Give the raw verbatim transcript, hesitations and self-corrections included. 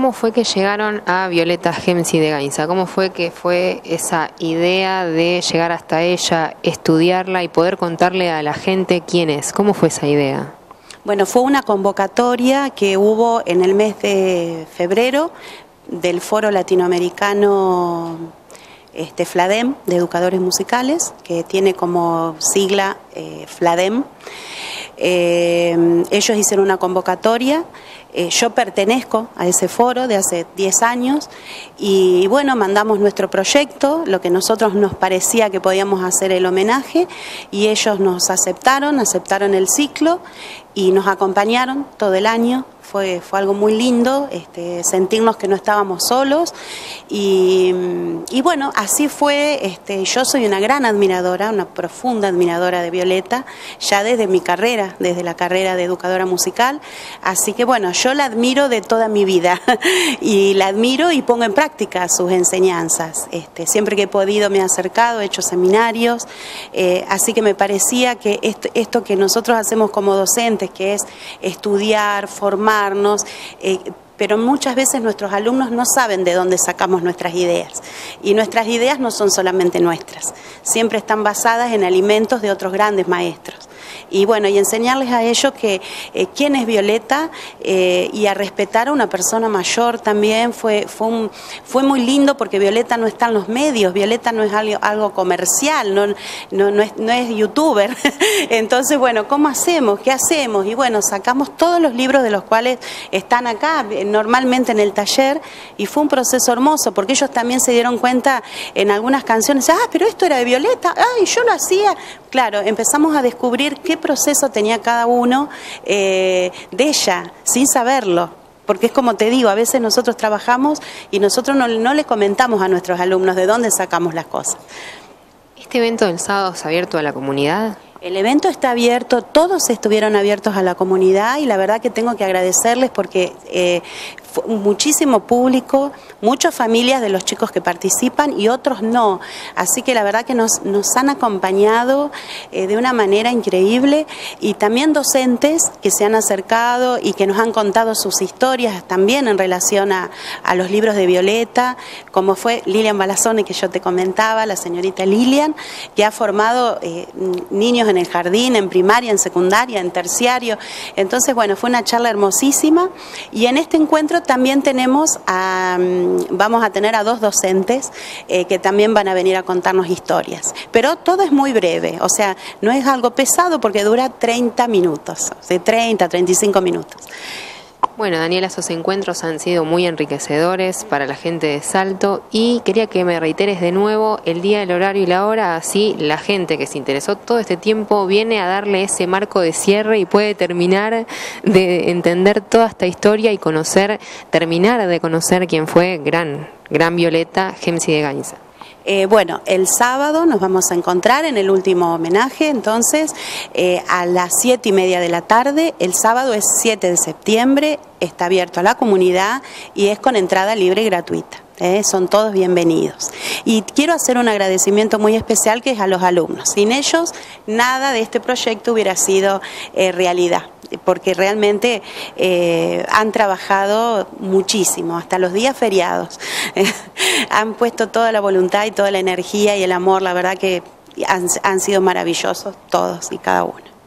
¿cómo fue que llegaron a Violeta Gemsi de Gainza? ¿Cómo fue que fue esa idea de llegar hasta ella, estudiarla y poder contarle a la gente quién es? ¿Cómo fue esa idea? Bueno, fue una convocatoria que hubo en el mes de febrero del Foro Latinoamericano este, FLADEM, de Educadores Musicales, que tiene como sigla eh, FLADEM. Eh, ellos hicieron una convocatoria, eh, yo pertenezco a ese foro de hace diez años y bueno, mandamos nuestro proyecto, lo que nosotros nos parecía que podíamos hacer el homenaje y ellos nos aceptaron, aceptaron el ciclo y nos acompañaron todo el año. Fue, fue algo muy lindo, este, sentirnos que no estábamos solos y, y bueno, así fue. Este, yo soy una gran admiradora, una profunda admiradora de Violeta, ya desde mi carrera, desde la carrera de educadora musical, así que bueno, yo la admiro de toda mi vida y la admiro y pongo en práctica sus enseñanzas. Este, siempre que he podido me he acercado, he hecho seminarios, eh, así que me parecía que esto, esto que nosotros hacemos como docentes, que es estudiar, formar, Eh, pero muchas veces nuestros alumnos no saben de dónde sacamos nuestras ideas y nuestras ideas no son solamente nuestras, siempre están basadas en alimentos de otros grandes maestros. Y bueno, y enseñarles a ellos que eh, quién es Violeta eh, y a respetar a una persona mayor también fue, fue, un, fue muy lindo porque Violeta no está en los medios, Violeta no es algo, algo comercial, no, no, no, es, no es youtuber. Entonces, bueno, ¿cómo hacemos? ¿Qué hacemos? Y bueno, sacamos todos los libros de los cuales están acá, normalmente en el taller, y fue un proceso hermoso porque ellos también se dieron cuenta en algunas canciones, ah, pero esto era de Violeta, ay, yo lo hacía. Claro, empezamos a descubrir qué proceso tenía cada uno eh, de ella, sin saberlo. Porque es como te digo, a veces nosotros trabajamos y nosotros no, no le comentamos a nuestros alumnos de dónde sacamos las cosas. ¿Este evento del sábado es abierto a la comunidad? El evento está abierto, todos estuvieron abiertos a la comunidad y la verdad que tengo que agradecerles porque eh, fue muchísimo público, muchas familias de los chicos que participan y otros no. Así que la verdad que nos, nos han acompañado eh, de una manera increíble y también docentes que se han acercado y que nos han contado sus historias también en relación a, a los libros de Violeta, como fue Lilian Balazone que yo te comentaba, la señorita Lilian, que ha formado eh, niños en el jardín, en primaria, en secundaria, en terciario. Entonces, bueno, fue una charla hermosísima y en este encuentro también tenemos a, vamos a tener a dos docentes eh, que también van a venir a contarnos historias. Pero todo es muy breve, o sea, no es algo pesado porque dura treinta minutos, de treinta, treinta y cinco minutos. Bueno, Daniela, esos encuentros han sido muy enriquecedores para la gente de Salto y quería que me reiteres de nuevo el día, el horario y la hora, así la gente que se interesó todo este tiempo viene a darle ese marco de cierre y puede terminar de entender toda esta historia y conocer, terminar de conocer quién fue gran, gran Violeta Gemsi de Gainza. Eh, bueno, el sábado nos vamos a encontrar en el último homenaje, entonces eh, a las siete y media de la tarde. El sábado es siete de septiembre, está abierto a la comunidad y es con entrada libre y gratuita. Eh, son todos bienvenidos. Y quiero hacer un agradecimiento muy especial que es a los alumnos. Sin ellos, nada de este proyecto hubiera sido eh, realidad, porque realmente eh, han trabajado muchísimo, hasta los días feriados. Han puesto toda la voluntad y toda la energía y el amor, la verdad que han, han sido maravillosos todos y cada uno.